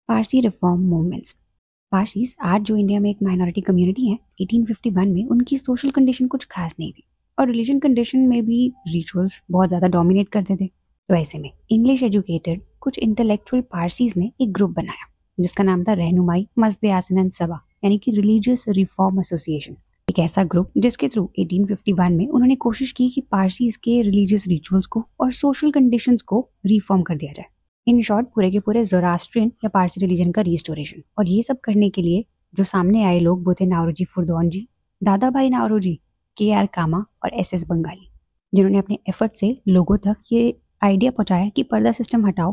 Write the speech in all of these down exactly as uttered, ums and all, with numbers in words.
Parsi reform movements. Parsis आज जो India में एक माइनॉरिटी कम्युनिटी है, अठारह सौ इक्यावन में उनकी सोशल कंडीशन कुछ खास नहीं थी और रिलीजन कंडीशन में भी रिचुअल्स बहुत ज़्यादा डोमिनेट करते थे। तो ऐसे में इंग्लिश एजुकेटेड कुछ इंटेलेक्चुअल पारसीज ने एक ग्रुप बनाया जिसका नाम था रहनुमाई मस्द आसनन सभा, यानी कि रिलीजियस रिफॉर्म एसोसिएशन। एक ऐसा ग्रुप जिसके थ्रू अठारह सौ इक्यावन में उन्होंने कोशिश की कि पारसीज के रिलीजियस रिचुअल्स को और सोशल कंडीशंस को रिफॉर्म कर दिया जाए। इन शॉर्ट पूरे के पूरे ज़ोरास्ट्रियन या पारसी रिलीजन का रिस्टोरेशन। और ये सब करने के लिए जो सामने आए लोग वो थे नावरोजी फुरदौन जी, दादा भाई नावरोजी, के आर कामा और एस एस बंगाली, जिन्होंने अपने एफर्ट से लोगों तक ये आइडिया पहुंचाया कि पर्दा सिस्टम हटाओ,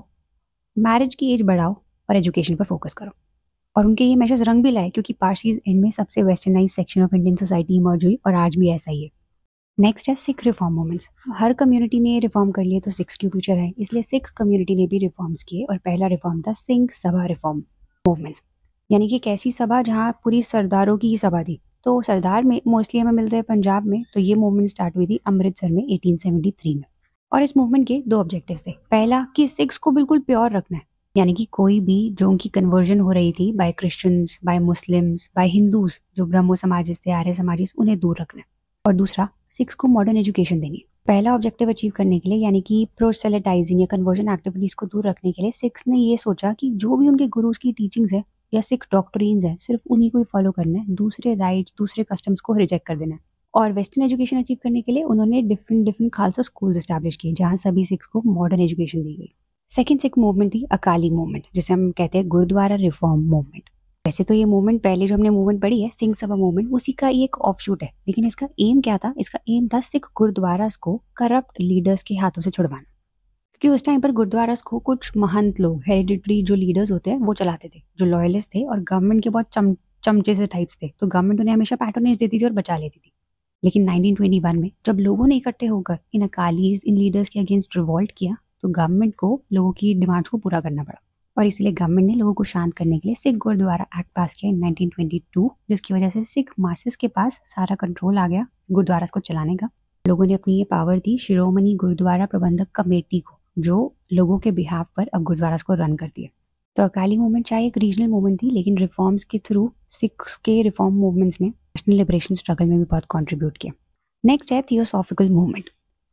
मैरिज की एज बढ़ाओ और एजुकेशन पर फोकस करो। और उनके ये मेजर्स रंग भी लाए क्योंकि पारसीज एंड में सबसे westernize section of Indian society emerge हुई और आज भी ऐसा ही है। नेक्स्ट है सिख रिफॉर्म मूवमेंट्स। हर कम्युनिटी ने रिफॉर्म कर लिए तो सिक्स क्यों पीछे रहे, इसलिए सिख कम्युनिटी ने भी रिफॉर्म्स किए और पहला रिफॉर्म था सिंह सभा रिफॉर्म मूवमेंट्स, यानी कि एक ऐसी सभा जहाँ पूरी सरदारों की ही सभा थी। तो सरदार में मोस्टली हमें मिलते हैं पंजाब में, तो ये मूवमेंट स्टार्ट हुई थी अमृतसर में अठारह सौ तिहत्तर में। और इस मूवमेंट के दो ऑब्जेक्टिव्स थे। पहला कि सिख्स को बिल्कुल प्योर रखना है, यानी कि कोई भी जो उनकी कन्वर्जन हो रही थी by Christians, by Muslims, by Hindus, जो ब्रह्मो समाजिस थे, आर्य समाजिस, उन्हें दूर रखना है। और दूसरा, सिक्स को मॉडर्न एजुकेशन देनी। पहला ऑब्जेक्टिव अचीव करने के लिए, यानी कि प्रोसेलेटाइजिंग या कन्वर्जन एक्टिविटीज को दूर रखने के लिए, सिक्स ने ये सोचा कि जो भी उनके गुरुज की टीचिंग्स है या सिख डॉक्ट्रीन्स है, सिर्फ उन्हीं को ही फॉलो करना है, दूसरे राइट्स, दूसरे कस्टम्स को रिजेक्ट कर देना है। और वेस्टर्न एजुकेशन अचीव करने के लिए उन्होंने different different Khalsa schools establish किए जहाँ सभी सिक्स को मॉडर्न एजुकेशन दी गई। सेकेंड सिख मूवमेंट थी अकाली मूवमेंट, जिसे हम कहते हैं गुरुद्वारा रिफॉर्म मूवमेंट। वैसे तो ये मूवमेंट, पहले जो हमने मूवमेंट पढ़ी है सिंह सभा मूवमेंट, उसी का ही एक ऑफशूट है, लेकिन इसका एम क्या था? इसका एम था सिख गुरुद्वारास को करप्ट लीडर्स के हाथों से छुड़वाना। क्योंकि उस टाइम पर गुरुद्वारास को कुछ महंत लोग, हेरिडिटरी जो लीडर्स होते हैं, वो चलाते थे, जो लॉयलिस्ट थे और गवर्नमेंट के बहुत चम चमचे से टाइप्स थे। तो गवर्नमेंट उन्हें हमेशा पैट्रोनेज देती थी और बचा लेती थी। लेकिन नाइनटीन ट्वेंटी वन में जब लोगों ने इकट्ठे होकर इन अकालीज, इन लीडर्स के अगेंस्ट रिवॉल्ट किया, तो गवर्नमेंट को लोगों की डिमांड्स को पूरा करना पड़ा। और इसलिए गवर्नमेंट ने लोगों को शांत करने के लिए सिख गुरुद्वारा एक्ट पास किया इन नाइनटीन ट्वेंटी टू, जिसकी वजह से सिख मासेस के पास सारा कंट्रोल आ गया गुरुद्वारा को चलाने का। लोगों ने अपनी ये पावर दी शिरोमणि गुरुद्वारा प्रबंधक कमेटी को, जो लोगों के बिहाफ पर अब गुरुद्वारा को रन करती है। तो अकाली मूवमेंट चाहे एक रीजनल मूवमेंट थी, लेकिन रिफॉर्म्स के थ्रू सिख्स के रिफॉर्म मूवमेंट्स ने नेशनल लिबरेशन स्ट्रगल में भी बहुत कंट्रीब्यूट किया। नेक्स्ट है थियोसॉफिकल मूवमेंट।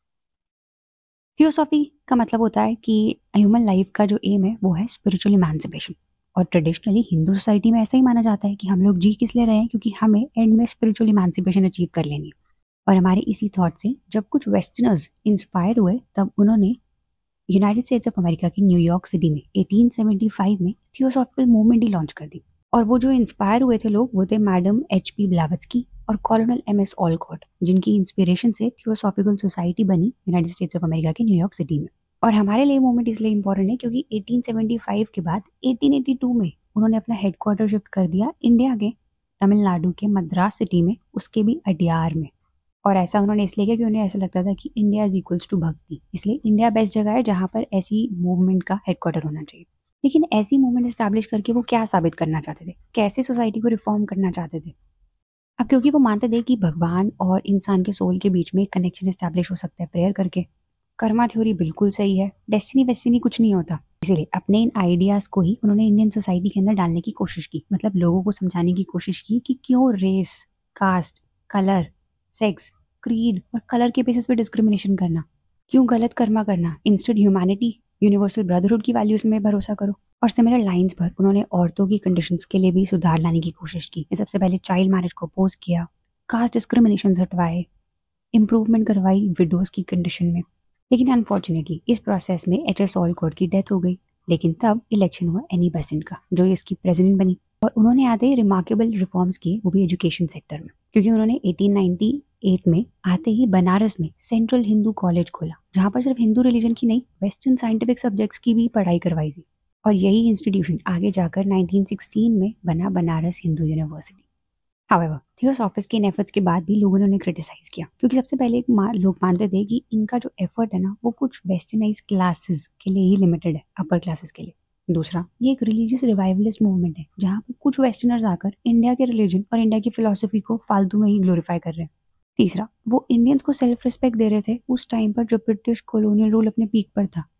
थियोसॉफी का मतलब होता है कि ह्यूमन लाइफ का जो एम है वो है स्पिरिचुअल इमेंसिपेशन। और ट्रेडिशनली हिंदू सोसाइटी में ऐसा ही माना जाता है कि हम लोग जी किस लिए रहे हैं, क्योंकि हमें एंड में स्पिरिचुअल इमेंसिपेशन अचीव कर लेनी है। और हमारे इसी थॉट से जब कुछ वेस्टर्नर्स इंस्पायर हुए, तब उन्होंने यूनाइटेड स्टेट्स ऑफ अमेरिका की न्यूयॉर्क सिटी में अठारह सौ पचहत्तर में थियोसॉफिकल मूवमेंट ही लॉन्च कर दी। और वो जो इंस्पायर हुए थे लोग, वो थे मैडम एच पी ब्लावत्स्की और कॉलोनल एम एस ऑलकॉट, जिनकी इंस्पिरेशन से थियोसॉफिकल सोसाइटी बनी यूनाइटेड स्टेट्स ऑफ अमेरिका के न्यूयॉर्क सिटी में। और हमारे लिए मूवमेंट इसलिए इंपॉर्टेंट है क्योंकि अठारह सौ पचहत्तर के बाद अठारह सौ बयासी में उन्होंने अपना हेडक्वार्टर शिफ्ट कर दिया इंडिया के तमिलनाडु के मद्रास सिटी में, उसके भी अडियार में। और ऐसा उन्होंने इसलिए किया कि उन्हें ऐसा लगता था कि इंडिया इज इक्वल्स टू भक्ति, इसलिए इंडिया बेस्ट जगह है जहाँ पर ऐसी मूवमेंट का हेडक्वार्टर होना चाहिए। लेकिन ऐसी मूवमेंट एस्टैब्लिश करके वो क्या साबित करना चाहते थे, कैसे सोसाइटी को रिफॉर्म करना चाहते थे? अब क्योंकि वो मानते थे कि भगवान और इंसान के सोल के बीच में एक कनेक्शन एस्टैब्लिश हो सकता है प्रेयर करके। कर्मा थ्योरी बिल्कुल सही है, डेस्टिनी वेस्टिनी कुछ नहीं होता। इसीलिए अपने इन आइडियाज को ही उन्होंने इंडियन सोसाइटी के अंदर डालने की कोशिश की, मतलब लोगों को समझाने की कोशिश की कि क्यों race, caste, colour, sex, creed और कलर के बेसिस पे डिस्क्रिमिनेशन करना, क्यों गलत कर्मा करना, इंस्टेड ह्यूमैनिटी, यूनिवर्सल ब्रदरहुड की वैल्यूज में भरोसा करो। और सिमिलर लाइंस पर उन्होंने औरतों की कंडीशंस के लिए भी सुधार लाने की कोशिश की। सबसे पहले चाइल्ड मैरिज को अपोज किया, कास्ट डिस्क्रिमिनेशन हटवाए, इम्प्रूवमेंट करवाई विडोज की कंडीशन में। लेकिन अनफॉर्चुनेटली इस प्रोसेस में एच एस ऑलकॉट की डेथ हो गई। लेकिन तब इलेक्शन हुआ एनी बेसेंट का, जो इसकी प्रेसिडेंट बनी। और उन्होंने आते ही रिमार्केबल रिफॉर्म्स किए, वो भी एजुकेशन सेक्टर में, क्योंकि उन्होंने अठारह सौ अट्ठानवे में आते ही बनारस में सेंट्रल हिंदू कॉलेज खोला, जहाँ पर सिर्फ हिंदू रिलीजन की नहीं, वेस्टर्न साइंटिफिक सब्जेक्ट्स की भी पढ़ाई करवाई गई। और यही इंस्टीट्यूशन आगे जाकर नाइनटीन सिक्सटीन में बना Banaras Hindu university. However theosophist के इन एफर्ट्स के बाद भी लोगों ने उन्हें क्रिटिसाइज किया, क्योंकि सबसे पहले एक मा, लोग मानते थे कि इनका जो एफर्ट है ना, वो कुछ वेस्टर्नाइज क्लासेस के लिए ही लिमिटेड है, अपर क्लासेस के लिए। दूसरा, ये एक रिलीजियस रिवाइवलिस्ट मूवमेंट है, जहाँ पर कुछ वेस्टर्नर्स आकर इंडिया के रिलीजन और इंडिया की फिलोसफी को फालतू में ही ग्लोरीफाई कर रहे हैं। तीसरा, वो इंडियंस को सेल्फ रिस्पेक्ट दे रहे थे उस टाइम पर जब ब्रिटिश कॉलोनियल रूल अपने पीक पर था।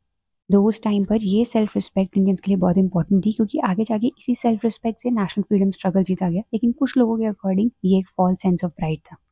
दो उस टाइम पर ये सेल्फ रिस्पेक्ट इंडियंस के लिए बहुत इंपॉर्टेंट थी, क्योंकि आगे जाके इसी सेल्फ रिस्पेक्ट से नेशनल फ्रीडम स्ट्रगल जीता गया। लेकिन कुछ लोगों के अकॉर्डिंग ये एक फॉल्स सेंस ऑफ प्राइड था।